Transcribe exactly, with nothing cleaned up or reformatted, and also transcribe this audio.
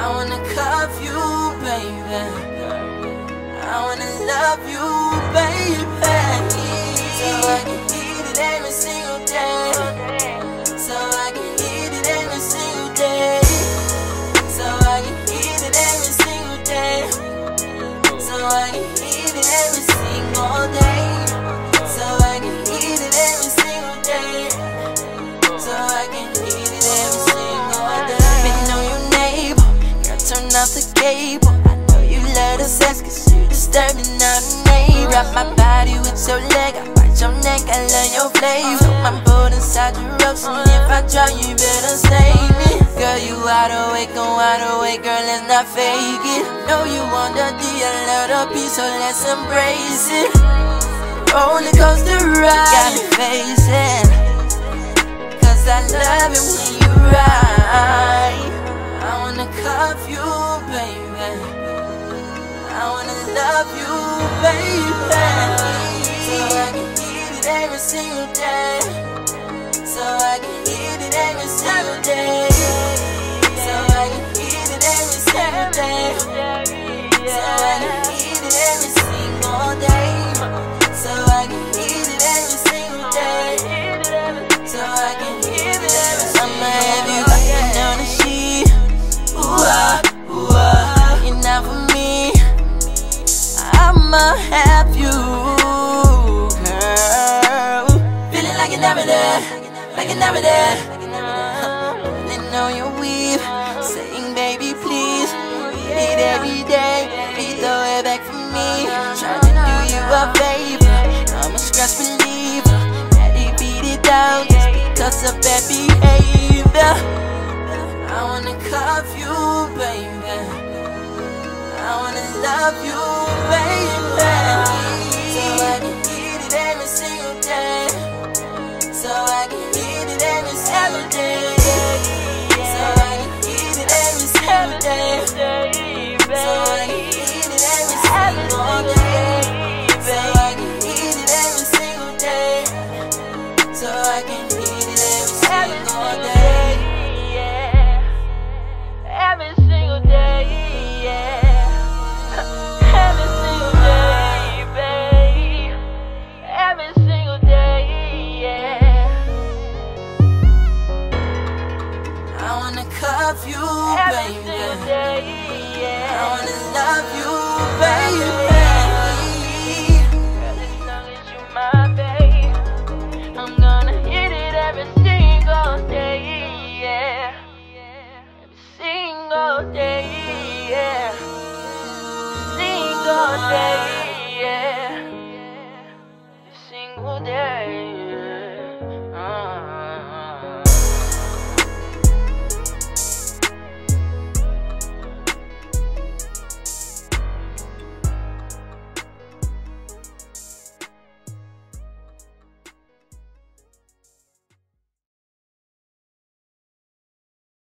wanna cuff you, baby. I wanna love you, baby. So I can hit it every single day. So I can hit it every single day. So I can hit it every single day. So I can hit it every single day. So I can hit it every single day. So I can hit it every single day. Been on your neighbor, girl, turn off the cable. I know you love the sex, cause you disturbing all the neighbor. Wrap my body with your leg, I bite your neck, I love your flavor. So my boat inside your ropes, and if I drown, you better save me. Girl, you wide awake, go wide awake, girl, let's not fake it. Know you want the D, I love the P, so let's embrace it. Roller coaster ride, got me facing, cause I love it when you ride. I wanna cuff you, baby. I wanna love you, baby. So I can hit it every single day. So I can hit it every single day. So I can hit it every single day. So I can hit it every single day. So I can hit it every single day. So I can hit it every single day. I'ma have you lying on the sheet. Ooh ah, ooh ah, you're not for me. I'ma have you, girl. Feeling like you're never there, like you're never there. Pulling on your weave, saying baby please, need every day. Please throw it back for me. Trying to do you a favor, I'm a scratch believer. Daddy beat it down just because of bad behavior. I wanna cuff you, baby. I wanna love you, baby. So I can hit it every single day. So I can hit it every single day. So I can hit it every single day. So I can hit it every single day. So I can hit it every single day. So I can hit it every single day. Every single day, yeah. Every single day, babe. Every single day, yeah. I wanna cuff you, Every single baby. day, I yeah. wanna love you, baby. Girl, as long as you my babe, I'm gonna hit it every single day, yeah. Every single day, yeah. Single day, yeah. Every single day.